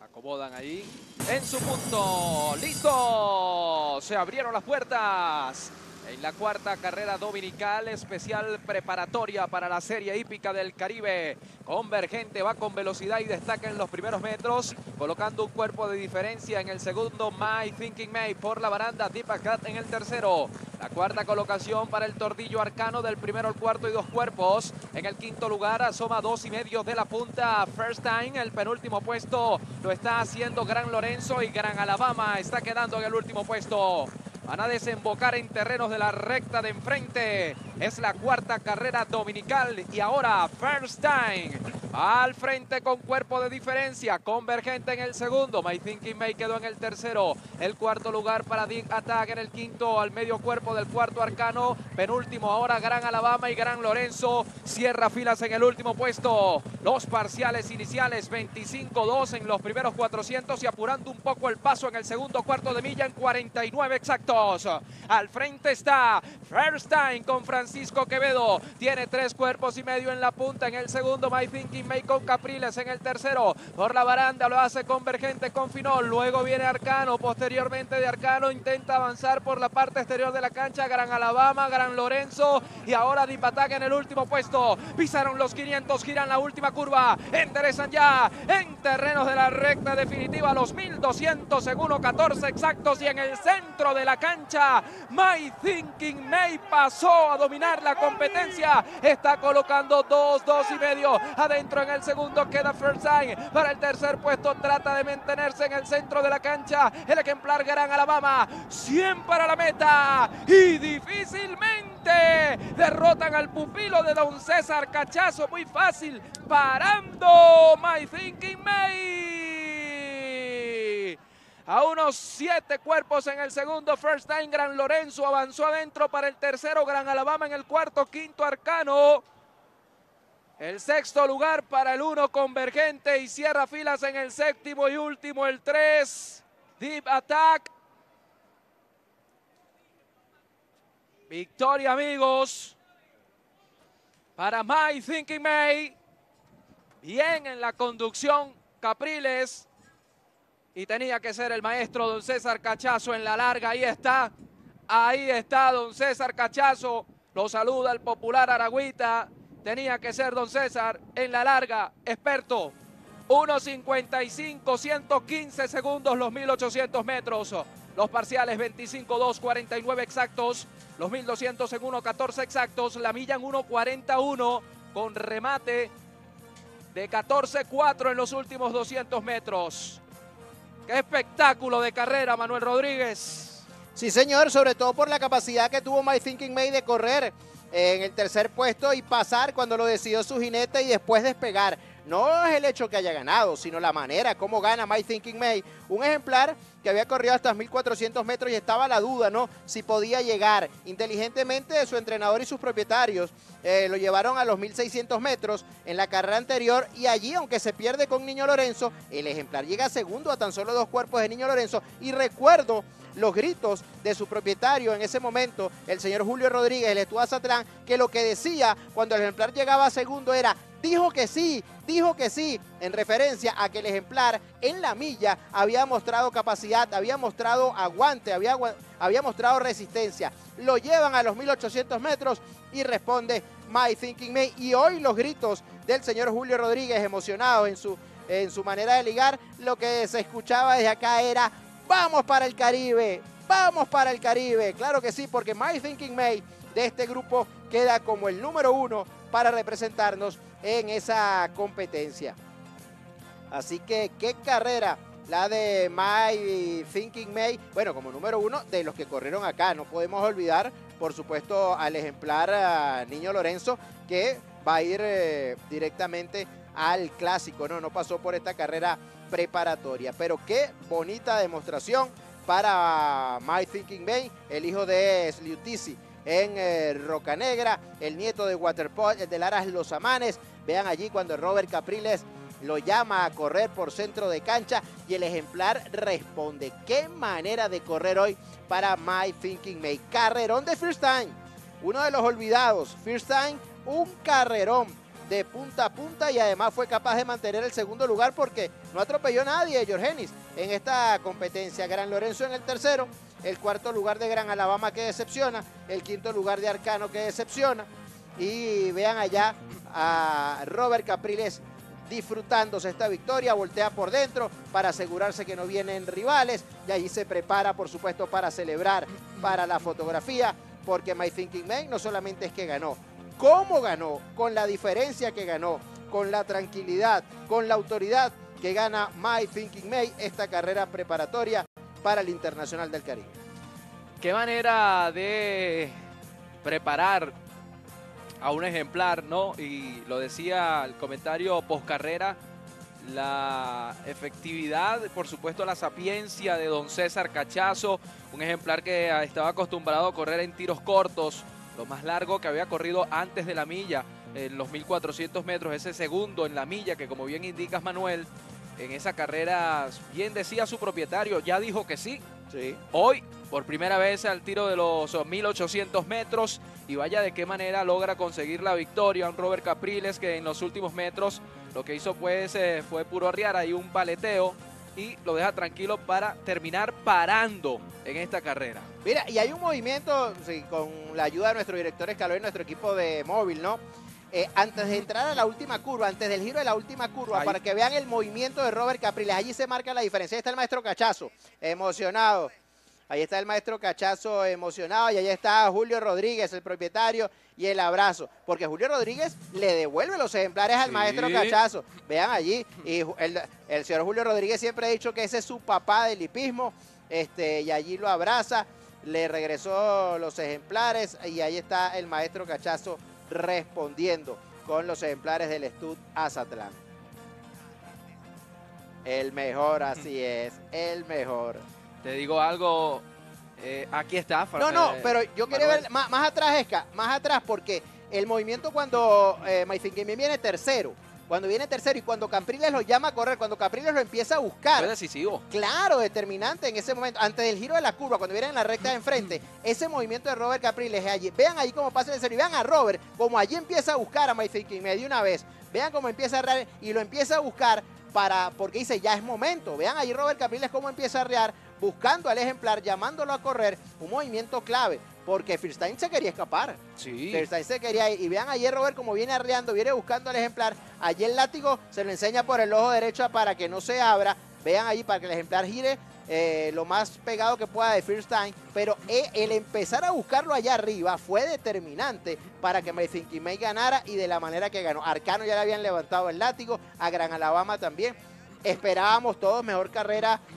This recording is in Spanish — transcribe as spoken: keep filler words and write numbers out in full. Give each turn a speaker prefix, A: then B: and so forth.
A: acomodan ahí en su punto. ¡Listo! Se abrieron las puertas en la cuarta carrera dominical, especial preparatoria para la Serie Hípica del Caribe. Convergente va con velocidad y destaca en los primeros metros, colocando un cuerpo de diferencia en el segundo. My Thinking May por la baranda, Deep Attack en el tercero. La cuarta colocación para el Tordillo Arcano, del primero al cuarto y dos cuerpos. En el quinto lugar asoma dos y medio de la punta First Time. El penúltimo puesto lo está haciendo Gran Lorenzo y Gran Alabama está quedando en el último puesto. Van a desembocar en terrenos de la recta de enfrente. Es la cuarta carrera dominical y ahora First Time al frente con cuerpo de diferencia. Convergente en el segundo. My Thinking May quedó en el tercero. El cuarto lugar para Deep Attack en el quinto. Al medio cuerpo del cuarto Arcano. Penúltimo ahora Gran Alabama y Gran Lorenzo. Cierra filas en el último puesto. Los parciales iniciales veinticinco dos en los primeros cuatrocientos y apurando un poco el paso en el segundo cuarto de milla en cuarenta y nueve exactos. Al frente está First Time con Francisco Quevedo. Tiene tres cuerpos y medio en la punta. En el segundo, My Thinking May con Capriles. En el tercero, por la baranda lo hace Convergente con Finol. Luego viene Arcano. Posteriormente de Arcano intenta avanzar por la parte exterior de la cancha Gran Alabama, Gran Lorenzo y ahora Deep Attack en el último puesto. Pisaron los quinientos, giran la última curva. Enderezan ya en terrenos de la recta definitiva los mil doscientos en uno catorce exactos y en el centro de la cancha. cancha. My Thinking May pasó a dominar la competencia. Está colocando dos, dos y medio. Adentro en el segundo queda First Time. Para el tercer puesto trata de mantenerse en el centro de la cancha el ejemplar Gran Alabama. cien para la meta. Y difícilmente derrotan al pupilo de Don César Cachazo. Muy fácil. Parando My Thinking May. A unos siete cuerpos en el segundo, First Time. Gran Lorenzo avanzó adentro para el tercero, Gran Alabama en el cuarto, quinto Arcano. El sexto lugar para el uno, Convergente, y cierra filas en el séptimo y último, el tres, Deep Attack. Victoria, amigos, para My Thinking May. Bien en la conducción, Capriles. Y tenía que ser el maestro Don César Cachazo en la larga. Ahí está, ahí está Don César Cachazo. Lo saluda el popular Aragüita. Tenía que ser Don César en la larga, experto. uno cincuenta y cinco, ciento quince segundos los mil ochocientos metros. Los parciales veinticinco dos, cuarenta y nueve exactos. Los mil doscientos en uno catorce exactos. La milla en uno cuarenta y uno con remate de catorce cuatro en los últimos doscientos metros. ¡Qué espectáculo de carrera, Manuel Rodríguez!
B: Sí, señor, sobre todo por la capacidad que tuvo My Thinking May de correr en el tercer puesto y pasar cuando lo decidió su jinete y después despegar. No es el hecho que haya ganado, sino la manera como gana My Thinking May. Un ejemplar que había corrido hasta mil cuatrocientos metros y estaba la duda, ¿no? Si podía llegar. Inteligentemente su entrenador y sus propietarios eh, lo llevaron a los mil seiscientos metros en la carrera anterior y allí, aunque se pierde con Niño Lorenzo, el ejemplar llega segundo a tan solo dos cuerpos de Niño Lorenzo. Y recuerdo los gritos de su propietario en ese momento, el señor Julio Rodríguez, el Estuazatlán, que lo que decía cuando el ejemplar llegaba a segundo era: dijo que sí, dijo que sí, en referencia a que el ejemplar en la milla había mostrado capacidad, había mostrado aguante, había, había mostrado resistencia. Lo llevan a los mil ochocientos metros y responde My Thinking May. Y hoy los gritos del señor Julio Rodríguez, emocionado en su, en su manera de ligar, lo que se escuchaba desde acá era: ¡vamos para el Caribe! ¡Vamos para el Caribe! Claro que sí, porque My Thinking May de este grupo queda como el número uno para representarnos en esa competencia. Así que qué carrera la de My Thinking May. Bueno, como número uno de los que corrieron acá. No podemos olvidar, por supuesto, al ejemplar uh, Niño Lorenzo, que va a ir eh, directamente al clásico. No, no pasó por esta carrera preparatoria. Pero qué bonita demostración para My Thinking May, el hijo de Sliutisi en eh, Roca Negra, el nieto de Waterpolo, el de Laras Los Amanes. Vean allí cuando Robert Capriles lo llama a correr por centro de cancha y el ejemplar responde. Qué manera de correr hoy para My Thinking May. Carrerón de First Time, uno de los olvidados. First Time, un carrerón de punta a punta y además fue capaz de mantener el segundo lugar porque no atropelló a nadie, Jorgenis, en esta competencia. Gran Lorenzo en el tercero, el cuarto lugar de Gran Alabama que decepciona, el quinto lugar de Arcano que decepciona. Y vean allá a Robert Capriles disfrutándose esta victoria, voltea por dentro para asegurarse que no vienen rivales y allí se prepara, por supuesto, para celebrar, para la fotografía, porque My Thinking Man no solamente es que ganó, cómo ganó, con la diferencia que ganó, con la tranquilidad, con la autoridad que gana My Thinking Man esta carrera preparatoria para el Internacional del Caribe.
A: Qué manera de preparar a un ejemplar, ¿no? Y lo decía el comentario post carrera, la efectividad, por supuesto la sapiencia de don César Cachazo, un ejemplar que estaba acostumbrado a correr en tiros cortos, lo más largo que había corrido antes de la milla, en los mil cuatrocientos metros, ese segundo en la milla que, como bien indicas, Manuel, en esa carrera, bien decía su propietario, ya dijo que sí.
B: Sí.
A: Hoy, por primera vez al tiro de los mil ochocientos metros, y vaya de qué manera logra conseguir la victoria un Robert Capriles que en los últimos metros lo que hizo pues eh, fue puro arriar ahí un paleteo y lo deja tranquilo para terminar parando en esta carrera.
B: Mira, y hay un movimiento, sí, con la ayuda de nuestro director Escalón y nuestro equipo de móvil, ¿no? Eh, antes de entrar a la última curva, antes del giro de la última curva,
A: Ahí.
B: para que vean el movimiento de Robert Capriles, allí se marca la diferencia. Ahí está el maestro Cachazo, emocionado. Ahí está el maestro Cachazo emocionado y allá está Julio Rodríguez, el propietario, y el abrazo. Porque Julio Rodríguez le devuelve los ejemplares al
A: Sí.
B: maestro Cachazo. Vean allí, y el, el señor Julio Rodríguez siempre ha dicho que ese es su papá del hipismo, este, y allí lo abraza, le regresó los ejemplares y ahí está el maestro Cachazo respondiendo con los ejemplares del Stud Azatlán. El mejor, así es, el mejor.
A: Te digo algo, eh, aquí está.
B: No, no,
A: eh,
B: pero yo quería
A: Manuel.
B: ver más, más atrás, Esca, más atrás, porque el movimiento cuando eh, My Thinking Man viene tercero, cuando viene tercero y cuando Capriles lo llama a correr, cuando Capriles lo empieza a buscar.
A: Fue decisivo.
B: Claro, determinante en ese momento, antes del giro de la curva, cuando viene en la recta de enfrente, ese movimiento de Robert Capriles es allí. Vean ahí cómo pasa el serio y vean a Robert, como allí empieza a buscar a My Thinking Man de una vez. Vean cómo empieza a arrear y lo empieza a buscar para, porque dice, ya es momento. Vean ahí Robert Capriles cómo empieza a arrear, buscando al ejemplar, llamándolo a correr, un movimiento clave, porque Firstein se quería escapar.
A: Sí.
B: Firstein se quería ir. Y vean ayer Robert como viene arreando, viene buscando al ejemplar. Allí el látigo se lo enseña por el ojo derecho para que no se abra. Vean allí para que el ejemplar gire eh, lo más pegado que pueda de Firstein. Pero eh, el empezar a buscarlo allá arriba fue determinante para que My Thinking Man ganara y de la manera que ganó. Arcano ya le habían levantado el látigo, a Gran Alabama también. Esperábamos todos mejor carrera